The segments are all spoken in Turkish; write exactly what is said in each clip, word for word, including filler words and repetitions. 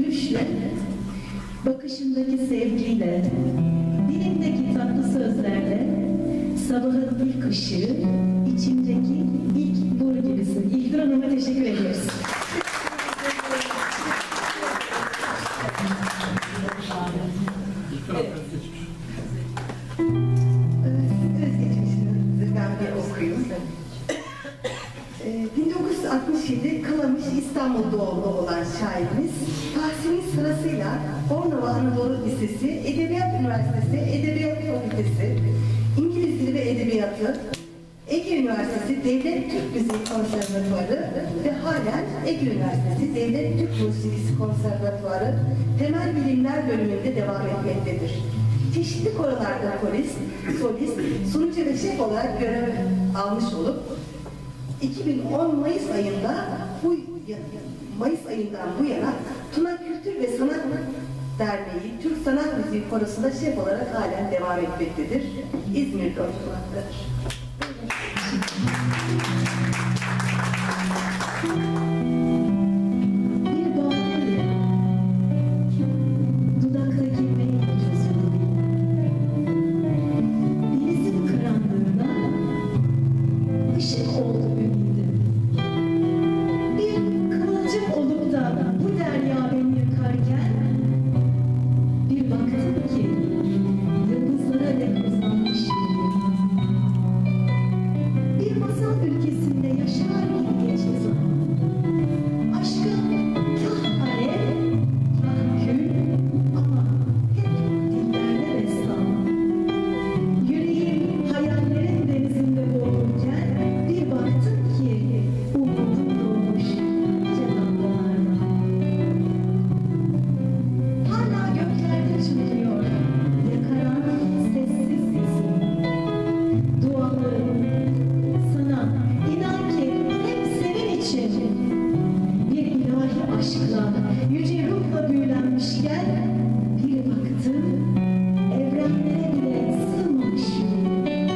gülüşle, bakışındaki sevgiyle, dilindeki tatlı sözlerle, sabahın ilk ışığı, içimdeki ilk nur gibisin. İlknur Hanım'a teşekkür ediyoruz. Evet. Özgeçmişinizi ben bir okuyayım. bin dokuz yüz altmış yedi Kalamış İstanbul doğumlu olan şairimiz, tahsili sırasıyla Bornova Anadolu Lisesi, Edebiyat Üniversitesi, Edebiyat Fakültesi, İngiliz Dili ve Edebiyatı, Ege Üniversitesi Devlet Türk Müziği Konservatuvarı ve halen Ege Üniversitesi Devlet Türk Müziği Konservatuvarı Temel Bilimler bölümünde devam etmektedir. Çeşitli korolarda solist, solist, sunucu ve şef olarak görev almış olup iki bin on Mayıs ayında bu Mayıs ayından bu yana Tuna Kültür ve Sanat Derneği Türk Sanat Müziği Korosu'nda şef olarak halen devam etmektedir. İzmir'de oturmaktadır. Bir bağlı, dudaktaki renk çözümü, denizin karanlığına ışık oldu ümidim. Bir kıvılcım olup da bu derya beni yıkarken, bir baktım ki yıldızlara dek uzanmış yüreğim. Bir masal ülkesinde yaşar gibi geçti zaman. Aşkım kah alev, kah kül ama hep dillerde destan. Yüreğim hayallerin denizinde boğulurken bir baktım ki umudum doğmuş cenaplardan. Hala göklerde çınlıyor yakaran sessiz sesim. Dualarım sana, inan ki hep senin için. Bir ilahi aşkla, yüce ruhla büyülenmişken bir baktım, evrenlere bile sığmamış yüreğim.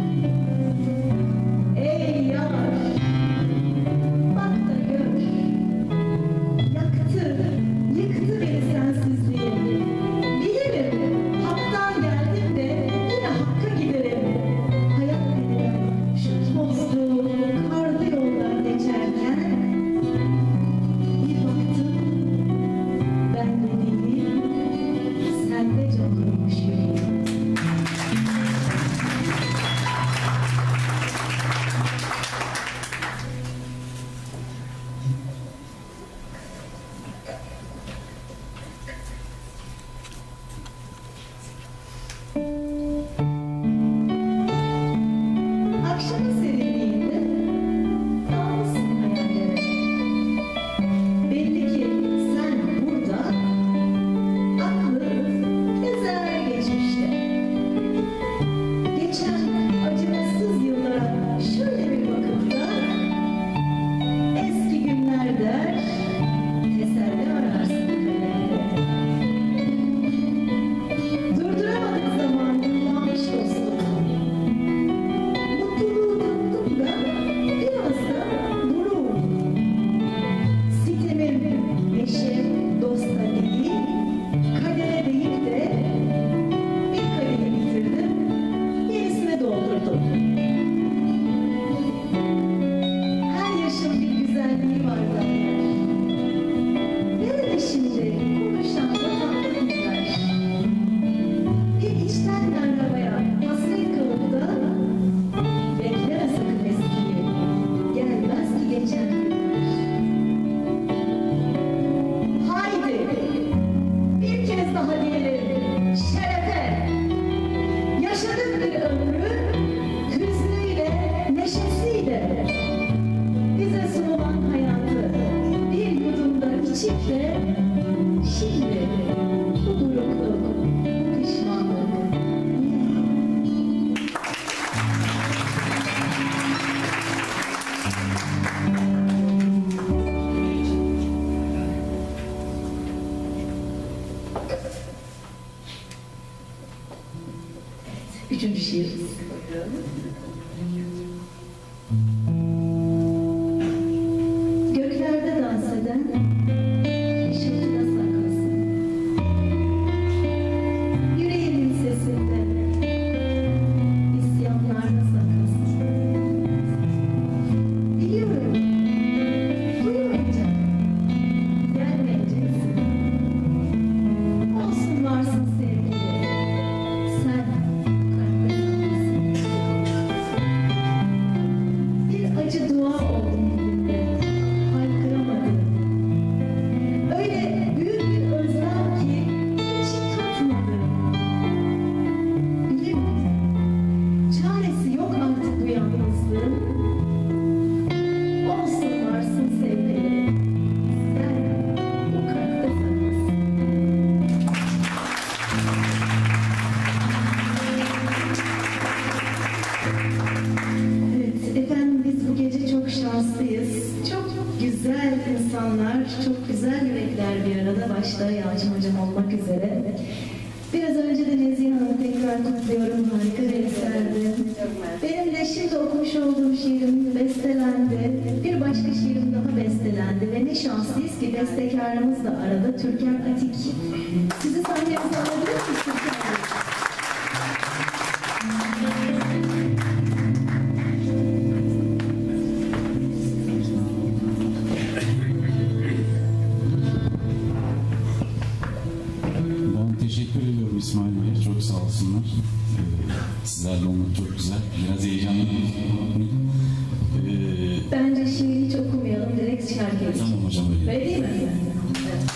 Ey yar, bak da gör, yaktı, yıktı beni sensizliğim. Bilirim, haktan geldim de yine hakka giderim. Hayat dedim, şu tozlu, karlı yoldan geçerken bir baktım, ben de değilim, sende canlanmış yüreğim. Akşamın serinliğinde dalmışsın hayallere. Belli ki sen burada, aklın gezer geçmişte. Geçen acımasız yıllara şöyle bir bakıp da eski günler der, teselli ararsın kalemde. Durduramadık zaman kullanmış dostum. Mutluluğu tattım da biraz da durum. Sitemim eşe, dosta değil, kadere deyip de bir kaderi bitirdim, yenisine doldurdum. Her yaşın bir güzelliği var derler. Nerede şimdi konuşan da tatlı diller? Bir içten arabaya hasret kalıp da bekleme sakın eskiyi, gelmez ki geçen günler. Haydi bir kez daha diyelim şerefe. Yaşadık bir ömrü hüznüyle, neşesiyle. Bize sunulan hayatı bir yudumda içip de şimdi bu burukluk, pişmanlık niye? Üçüncü şiir. Göklerde dans eden ışıltıda saklı da başta Yalçın Hocam olmak üzere. Biraz önce de Nezihe Hanım'ı tekrar kutluyorum. Harika bir eserdi. Benim de şimdi okumuş olduğum şiirim bestelendi. Bir başka şiirim daha bestelendi. Ve ne şanslıyız ki bestekarımız da arada, Türkan Atik. Sizi sahneye alabilir miyiz Türkan Bey? Teşekkür ediyorum İsmail Bey, çok sağ olsunlar. Ee, sizlerle olmak çok güzel, biraz heyecanlı. Ee, Bence şiiri hiç okumayalım, direkt şarkı geçelim. Tamam hocam öyle. Öyle değil mi? Evet.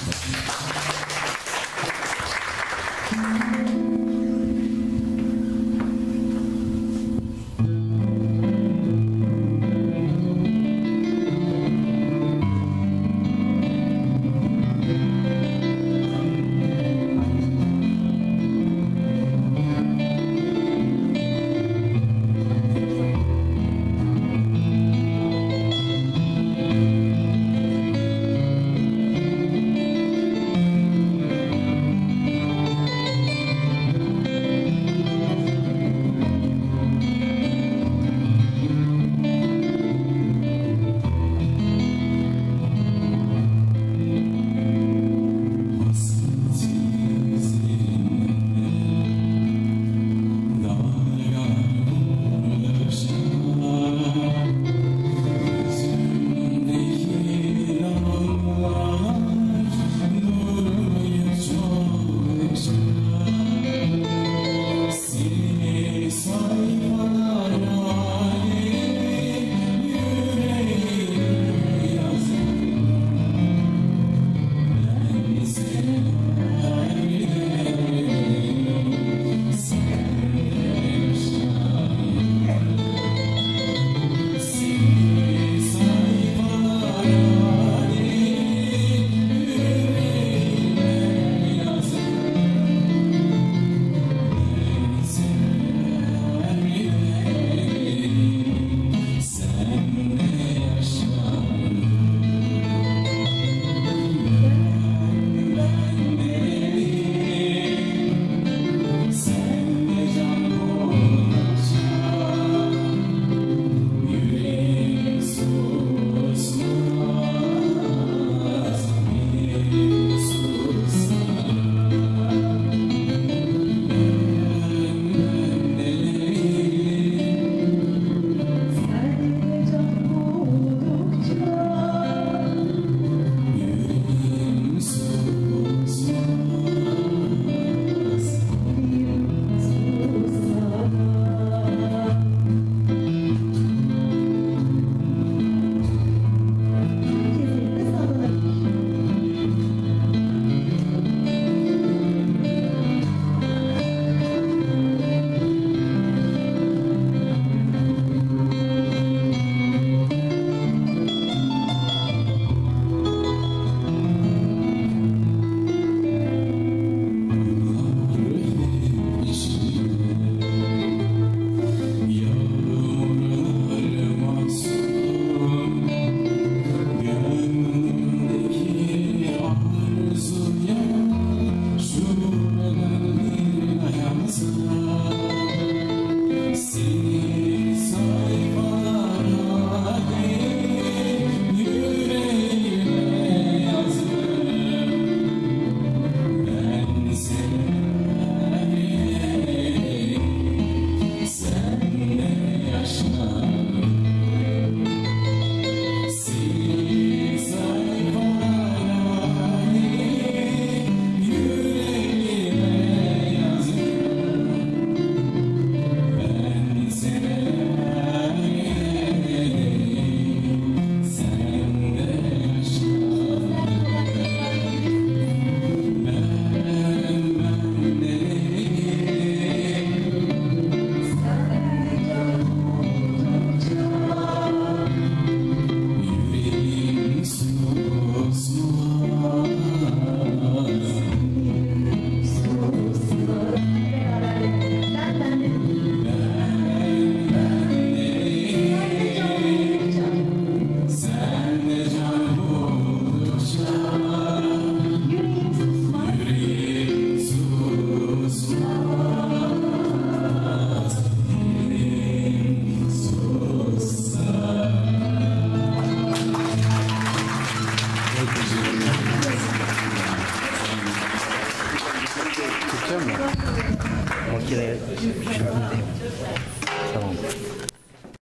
Çekiyor mu? Makineye şöyle diyeyim. Tamam.